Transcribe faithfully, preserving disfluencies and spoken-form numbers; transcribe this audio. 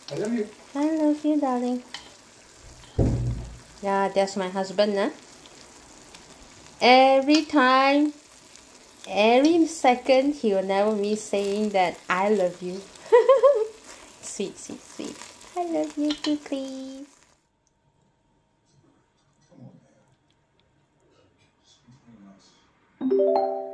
I love you. I love you, darling. Yeah, that's my husband, huh? Every time, every second, he will never miss saying that I love you. Sweet, sweet, sweet. I love you too, please. Come on, man. Sweet, nice.